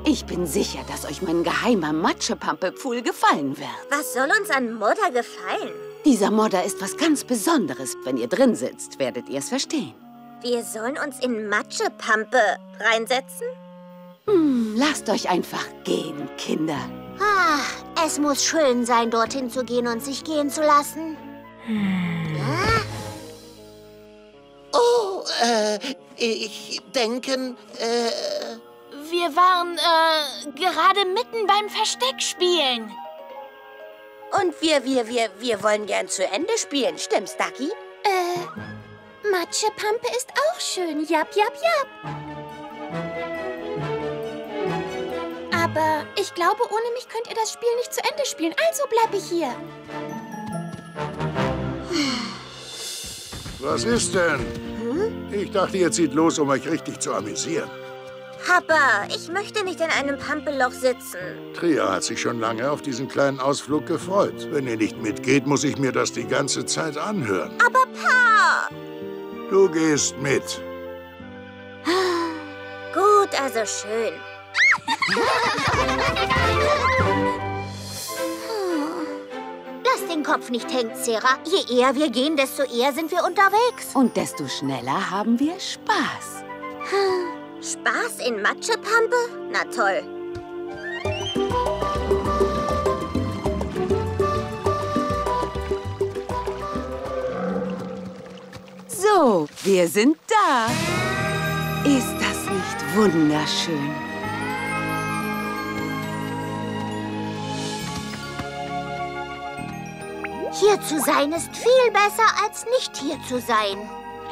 Ich bin sicher, dass euch mein geheimer Matschepampe-Pfuhl gefallen wird. Was soll uns an Modder gefallen? Dieser Modder ist was ganz Besonderes. Wenn ihr drin sitzt, werdet ihr es verstehen. Wir sollen uns in Matschepampe reinsetzen? Lasst euch einfach gehen, Kinder. Es muss schön sein, dorthin zu gehen und sich gehen zu lassen. Oh, ich denke, Wir waren, gerade mitten beim Versteckspielen. Und wir wollen gern zu Ende spielen, stimmt's, Ducky? Matschepampe ist auch schön. Jap, jap, jap. Aber ich glaube, ohne mich könnt ihr das Spiel nicht zu Ende spielen. Also bleibe ich hier. Was ist denn? Ich dachte, ihr zieht los, um euch richtig zu amüsieren. Aber ich möchte nicht in einem Pampeloch sitzen. Tria hat sich schon lange auf diesen kleinen Ausflug gefreut. Wenn ihr nicht mitgeht, muss ich mir das die ganze Zeit anhören. Aber Pa! Du gehst mit. Gut, also schön. Lass den Kopf nicht hängen, Sarah. Je eher wir gehen, desto eher sind wir unterwegs. Und desto schneller haben wir Spaß. Spaß in Matschepampe? Na toll. So, wir sind da. Ist das nicht wunderschön? Hier zu sein ist viel besser, als nicht hier zu sein.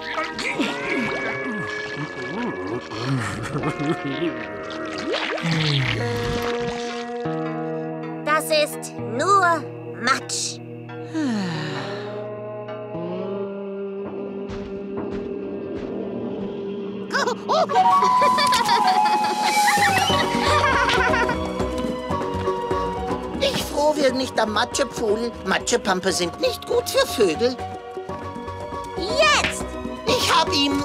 Das ist nur Matsch. ich froh, wir nicht am Matschepfuhl. Matschepampe sind nicht gut für Vögel. Jetzt! Ich hab ihn!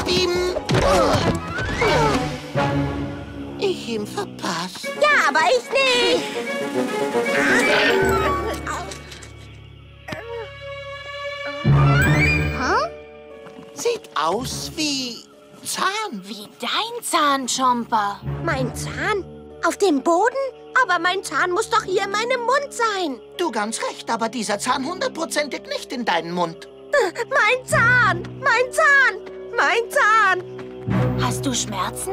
Ich ihm verpasst. Ja, aber ich nicht. Sieht aus wie Zahn. Wie dein Zahn, Chomper. Mein Zahn? Auf dem Boden? Aber mein Zahn muss doch hier in meinem Mund sein. Du ganz recht, aber dieser Zahn 100%ig nicht in deinen Mund. Mein Zahn! Mein Zahn! Mein Zahn! Hast du Schmerzen?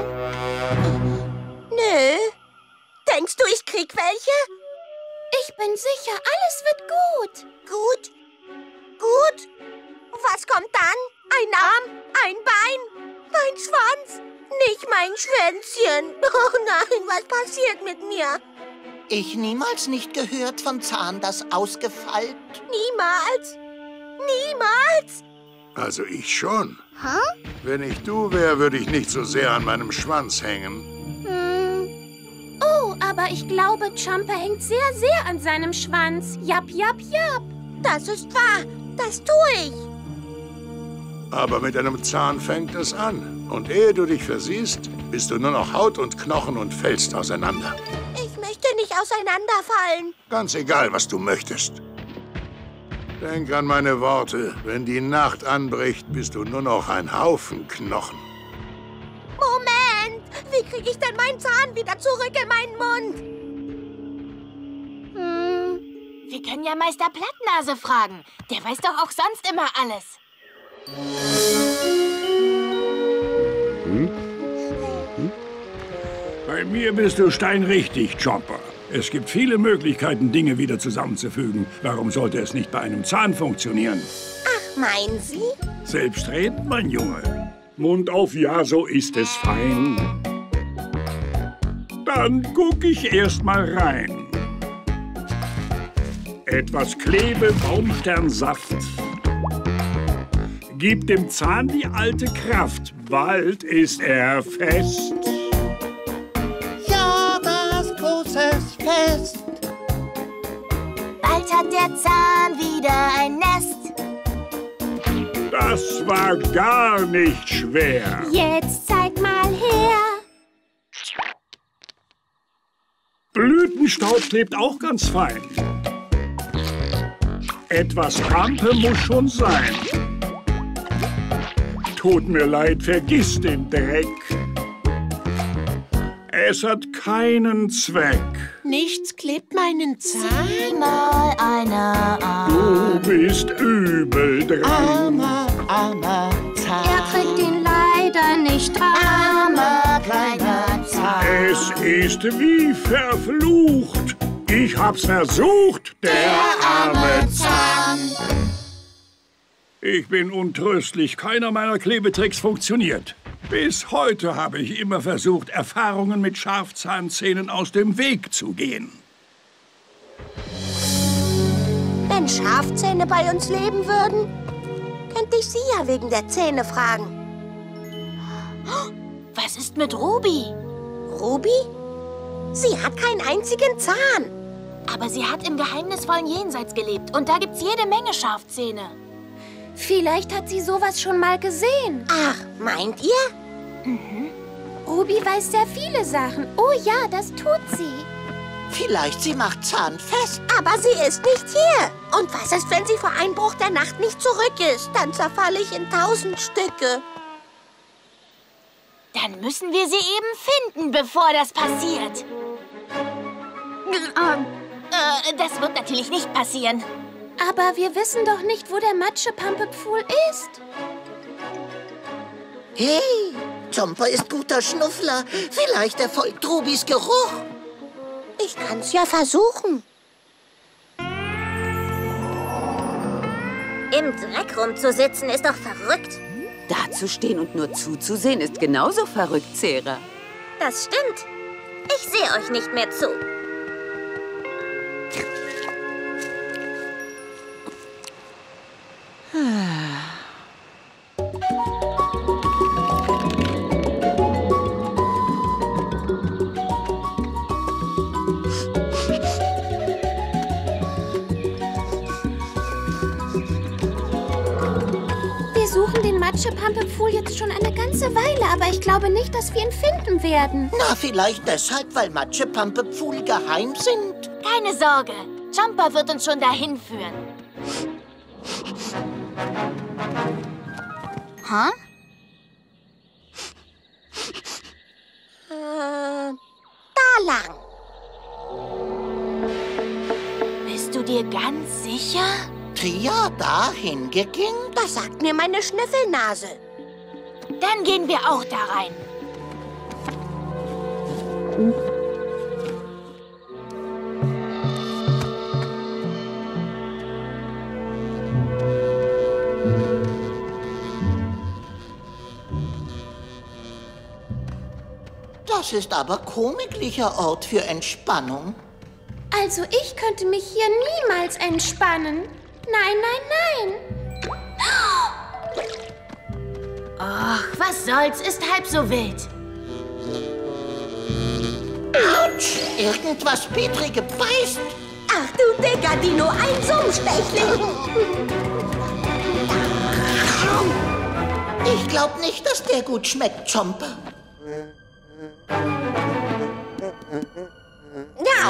Nö. Denkst du, ich krieg welche? Ich bin sicher, alles wird gut. Gut? Gut? Was kommt dann? Ein Arm? Ein Bein? Mein Schwanz? Nicht mein Schwänzchen. Oh nein, was passiert mit mir? Ich niemals nicht gehört von Zahn, das ausgefallen. Niemals. Niemals. Also ich schon. Wenn ich du wäre, würde ich nicht so sehr an meinem Schwanz hängen. Oh, aber ich glaube, Chomper hängt sehr, sehr an seinem Schwanz. Jap, jap, jap. Das ist wahr. Das tue ich. Aber mit einem Zahn fängt es an. Und ehe du dich versiehst, bist du nur noch Haut und Knochen und fällst auseinander. Ich möchte nicht auseinanderfallen. Ganz egal, was du möchtest. Denk an meine Worte. Wenn die Nacht anbricht, bist du nur noch ein Haufen Knochen. Moment! Wie kriege ich denn meinen Zahn wieder zurück in meinen Mund? Wir können ja Meister Plattnase fragen. Der weiß doch auch sonst immer alles. Bei mir bist du steinrichtig, Chomper. Es gibt viele Möglichkeiten, Dinge wieder zusammenzufügen. Warum sollte es nicht bei einem Zahn funktionieren? Ach, meinen Sie? Selbstredend, mein Junge. Mund auf, ja, so ist es fein. Dann guck ich erst mal rein. Etwas Klebe, Baumsternsaft. Gib dem Zahn die alte Kraft, bald ist er fest. Ja, das großes Fest. Bald hat der Zahn wieder ein Nest. Das war gar nicht schwer. Jetzt zeig mal her. Blütenstaub klebt auch ganz fein. Etwas Pampe muss schon sein. Tut mir leid, vergiss den Dreck. Es hat keinen Zweck. Nichts klebt meinen Zahn. Sieh mal einer an. Du bist übel dran. Armer Zahn. Er kriegt ihn leider nicht dran. Armer kleiner Zahn. Es ist wie verflucht. Ich hab's versucht, der arme Zahn. Ich bin untröstlich. Keiner meiner Klebetricks funktioniert. Bis heute habe ich immer versucht, Erfahrungen mit Schafzahnzähnen aus dem Weg zu gehen. Wenn Schafzähne bei uns leben würden, könnte ich Sie ja wegen der Zähne fragen. Was ist mit Ruby? Ruby? Sie hat keinen einzigen Zahn. Aber sie hat im geheimnisvollen Jenseits gelebt. Und da gibt's jede Menge Schafzähne. Vielleicht hat sie sowas schon mal gesehen. Ach, meint ihr? Ruby weiß sehr viele Sachen. Oh ja, das tut sie. Vielleicht sie macht zahnfest. Aber sie ist nicht hier. Und was ist, wenn sie vor Einbruch der Nacht nicht zurück ist? Dann zerfalle ich in 1000 Stücke. Dann müssen wir sie eben finden, bevor das passiert. Das wird natürlich nicht passieren. Aber wir wissen doch nicht, wo der Matschepampe-Pfuhl ist. Hey, Jumper ist guter Schnuffler. Vielleicht erfolgt Rubys Geruch. Ich kann's ja versuchen. Im Dreck rumzusitzen ist doch verrückt. Dazustehen und nur zuzusehen ist genauso verrückt, Zera. Das stimmt. Ich sehe euch nicht mehr zu. Wir suchen den Matschepampe-Pfuhl jetzt schon eine ganze Weile, aber ich glaube nicht, dass wir ihn finden werden. Na, vielleicht deshalb, weil Matschepampe-Pfuhl geheim sind. Keine Sorge. Jumper wird uns schon dahin führen. Hä? Da lang. Bist du dir ganz sicher? Tria dahin gegangen? Das sagt mir meine Schnüffelnase. Dann gehen wir auch da rein. Das ist aber komiglicher Ort für Entspannung. Also ich könnte mich hier niemals entspannen. Nein, nein, nein. Ach, was soll's, ist halb so wild. Autsch! Irgendwas Petrige beißt. Ach du dicker Dino, ein Summstechling. Ich glaube nicht, dass der gut schmeckt, Jumper. Ja.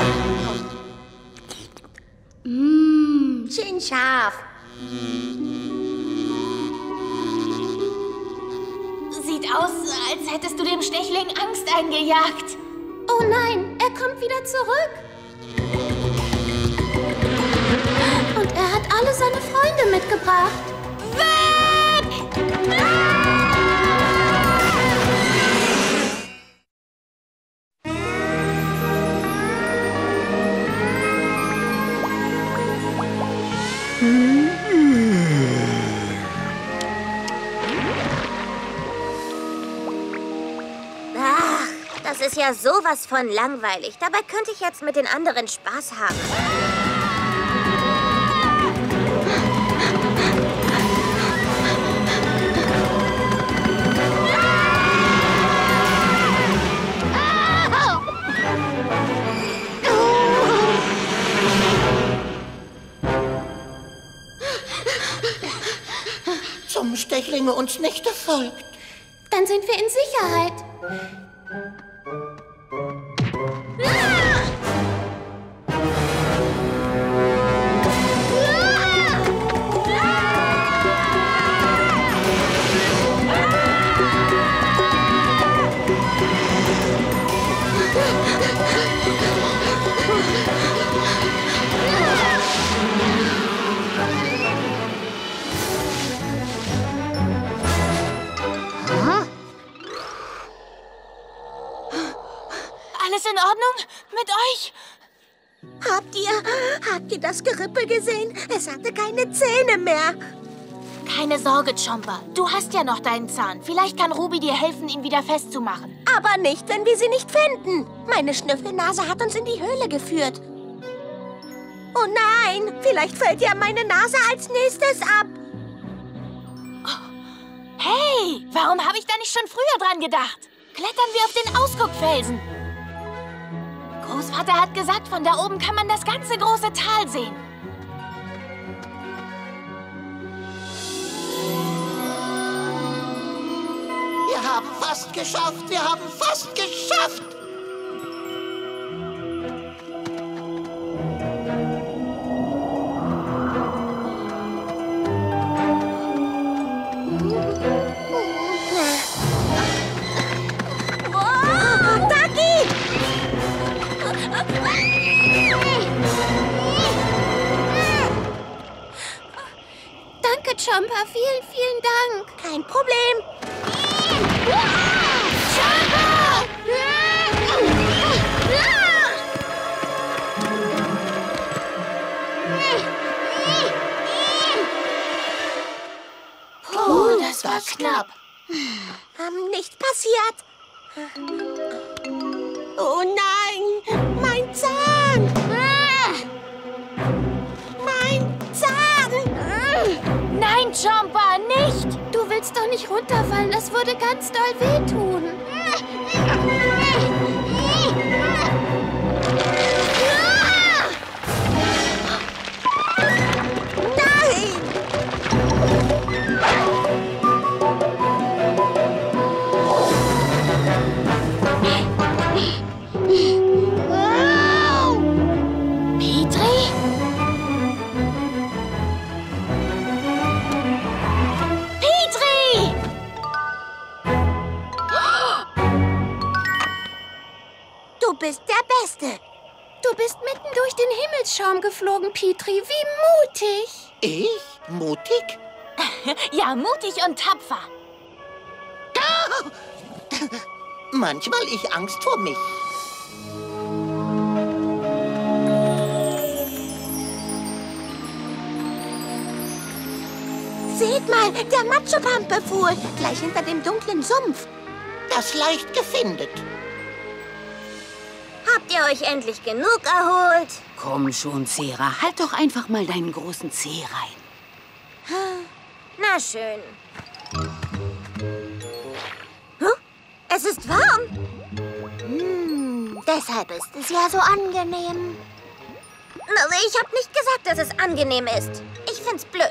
Schön scharf. Sieht aus, als hättest du dem Stechling Angst eingejagt. Oh nein, er kommt wieder zurück. Und er hat alle seine Freunde mitgebracht. Ach, das ist ja sowas von langweilig. Dabei könnte ich jetzt mit den anderen Spaß haben. Zum Stechlinge uns nicht erfolgt. Dann sind wir in Sicherheit. Alles in Ordnung mit euch? Habt ihr das Gerippe gesehen? Es hatte keine Zähne mehr. Keine Sorge, Chomper. Du hast ja noch deinen Zahn. Vielleicht kann Ruby dir helfen, ihn wieder festzumachen. Aber nicht, wenn wir sie nicht finden. Meine Schnüffelnase hat uns in die Höhle geführt. Oh nein, vielleicht fällt ja meine Nase als nächstes ab. Hey, warum habe ich da nicht schon früher dran gedacht? Klettern wir auf den Ausguckfelsen. Großvater hat gesagt, von da oben kann man das ganze große Tal sehen. Wir haben fast geschafft. Wir haben fast geschafft. Danke, Chomper. Vielen, vielen Dank. Kein Problem. Oh, das war knapp. Nichts passiert. Oh nein, mein Zahn. Mein Zahn. Nein, Chomper, nicht. Du willst doch nicht runterfallen. Das würde ganz doll wehtun. Du bist der Beste. Du bist mitten durch den Himmelsschaum geflogen, Petrie. Wie mutig. Ich? Mutig? Ja, mutig und tapfer. Manchmal ich Angst vor mich. Seht mal, der Matschepampe-Pfuhl, gleich hinter dem dunklen Sumpf. Das leicht gefindet. Habt ihr euch endlich genug erholt? Komm schon, Zera. Halt doch einfach mal deinen großen Zeh rein. Na schön. Huh? Es ist warm. Deshalb ist es ja so angenehm. Also ich habe nicht gesagt, dass es angenehm ist. Ich find's blöd.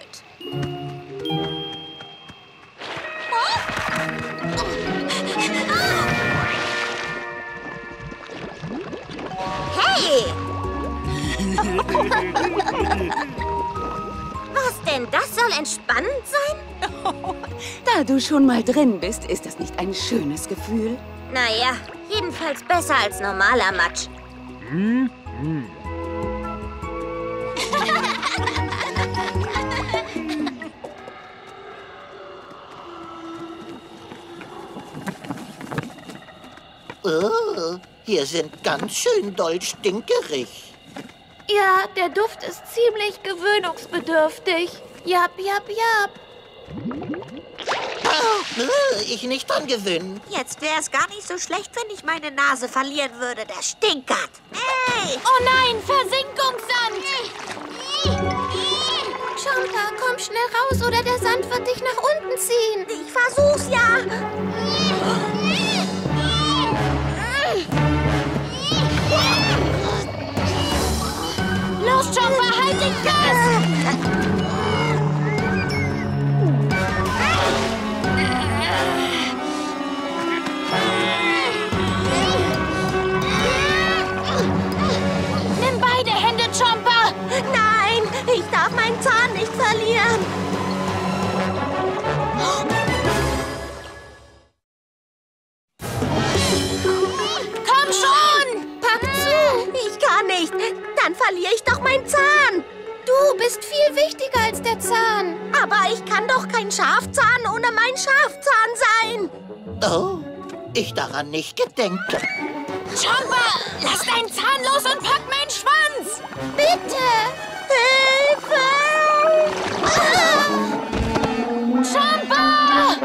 Hey! Was denn? Das soll entspannend sein? Da du schon mal drin bist, ist das nicht ein schönes Gefühl? Naja, jedenfalls besser als normaler Matsch. Oh, hier sind ganz schön doll stinkerig. Ja, der Duft ist ziemlich gewöhnungsbedürftig. Japp, japp, japp. Ich nicht dran gewöhnen. Jetzt wäre es gar nicht so schlecht, wenn ich meine Nase verlieren würde. Der stinkert. Hey! Oh nein, Versinkungssand! Chomper, komm schnell raus oder der Sand wird dich nach unten ziehen. Ich versuch's ja. Los, Chomper, halt dich fest! Nimm beide Hände, Chomper! Nein, ich darf meinen Zahn nicht verlieren. Komm schon! Pack zu! Ich kann nicht. Dann verliere ich doch meinen Zahn. Du bist viel wichtiger als der Zahn. Aber ich kann doch kein Schafzahn ohne meinen Schafzahn sein. Oh, ich daran nicht gedenkt. Chomper, lass deinen Zahn los und pack meinen Schwanz! Bitte! Hilfe! Chomper!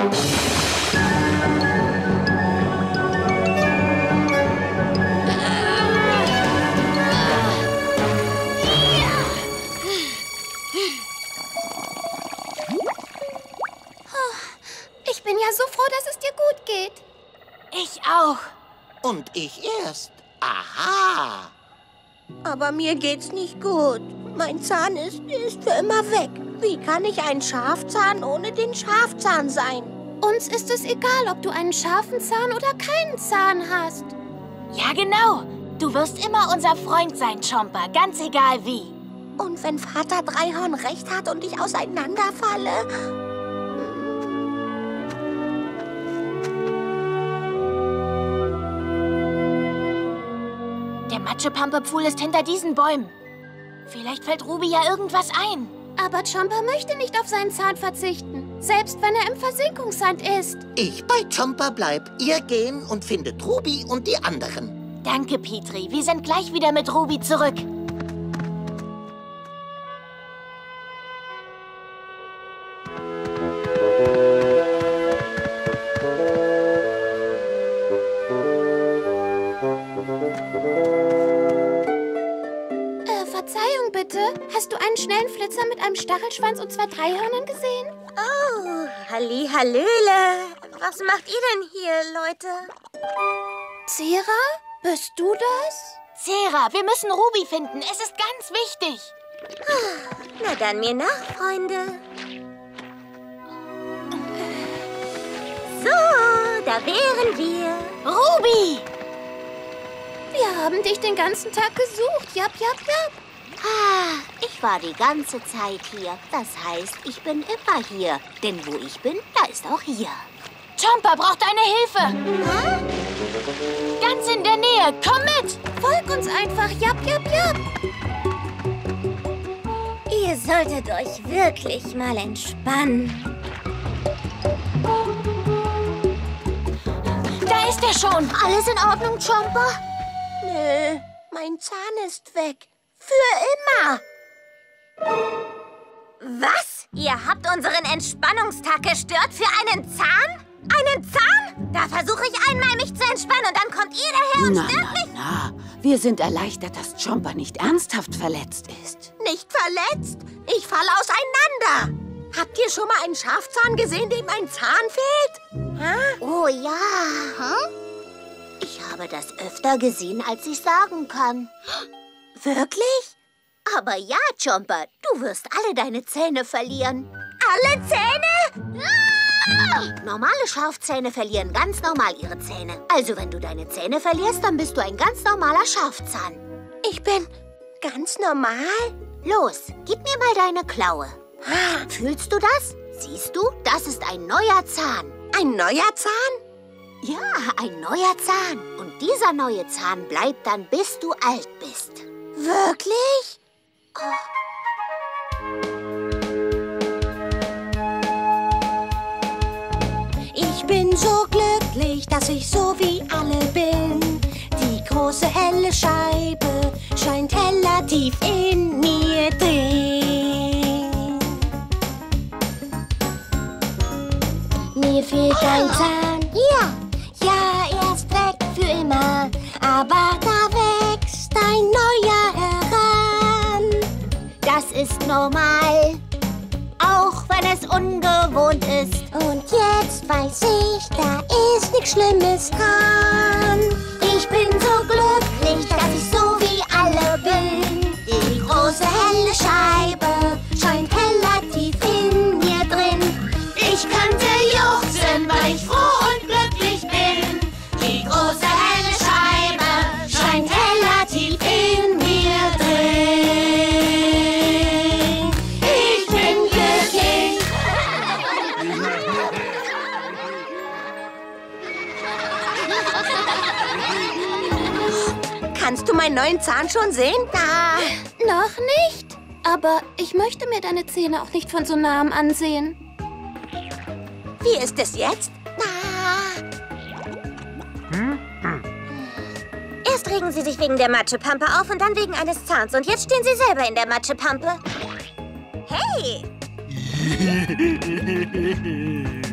Ich bin ja so froh, dass es dir gut geht. Ich auch. Und ich erst. Aha. Aber mir geht's nicht gut. Mein Zahn ist für immer weg. Wie kann ich ein Schafzahn ohne den Schafzahn sein? Uns ist es egal, ob du einen scharfen Zahn oder keinen Zahn hast. Ja, genau. Du wirst immer unser Freund sein, Chomper. Ganz egal wie. Und wenn Vater Dreihorn recht hat und ich auseinanderfalle? Der Matschepampe-Pfuhl ist hinter diesen Bäumen. Vielleicht fällt Ruby ja irgendwas ein. Aber Chomper möchte nicht auf seinen Zahn verzichten. Selbst wenn er im Versinkungssand ist. Ich bei Chomper bleib. Ihr gehen und findet Ruby und die anderen. Danke, Petrie. Wir sind gleich wieder mit Ruby zurück. Verzeihung bitte. Hast du einen schnellen Flitzer mit einem Stachelschwanz und 2 Dreihörnern gesehen? Oh, halli, hallöle. Was macht ihr denn hier, Leute? Zera? Bist du das? Zera, wir müssen Ruby finden. Es ist ganz wichtig. Na dann mir nach, Freunde. So, da wären wir. Ruby! Wir haben dich den ganzen Tag gesucht. Japp, japp, japp. Ich war die ganze Zeit hier. Das heißt, ich bin immer hier. Denn wo ich bin, da ist auch hier. Chomper braucht deine Hilfe. Ganz in der Nähe. Komm mit. Folg uns einfach. Japp, japp, japp. Ihr solltet euch wirklich mal entspannen. Da ist er schon. Alles in Ordnung, Chomper? Nö, mein Zahn ist weg. Für immer. Was? Ihr habt unseren Entspannungstag gestört für einen Zahn? Einen Zahn? Da versuche ich einmal, mich zu entspannen und dann kommt ihr daher und stört mich. Na, wir sind erleichtert, dass Chomper nicht ernsthaft verletzt ist. Nicht verletzt. Ich falle auseinander. Habt ihr schon mal einen Schafzahn gesehen, dem ein Zahn fehlt? Hä? Oh ja. Ich habe das öfter gesehen, als ich sagen kann. Wirklich? Aber ja, Chomper, du wirst alle deine Zähne verlieren. Alle Zähne? Normale Schafzähne verlieren ganz normal ihre Zähne. Also wenn du deine Zähne verlierst, dann bist du ein ganz normaler Schafzahn. Ich bin ganz normal? Los, gib mir mal deine Klaue. Fühlst du das? Siehst du, das ist ein neuer Zahn. Ein neuer Zahn? Ja, ein neuer Zahn. Und dieser neue Zahn bleibt dann, bis du alt bist. Wirklich? Ich bin so glücklich, dass ich so wie alle bin. Die große helle Scheibe scheint heller tief in mir drin. Mir fehlt ein Zahn. Ja, er ist weg für immer. Aber da wächst ein neuer heran. Das ist normal, auch wenn es ungewohnt ist. Und jetzt weiß ich, da ist nichts Schlimmes dran. Ich bin so glücklich, dass ich so wie alle bin. Die große helle Scheibe scheint heller tief in mir drin. Ich könnte juchzen, weil ich froh und glücklich bin. Die große helle Scheibe scheint heller tief in mir drin. Ich bin glücklich. Kannst du meinen neuen Zahn schon sehen? Noch nicht. Aber ich möchte mir deine Zähne auch nicht von so nahem ansehen. Wie ist es jetzt? regen Sie sich wegen der Matschepampe auf und dann wegen eines Zahns. Und jetzt stehen Sie selber in der Matschepampe. Hey!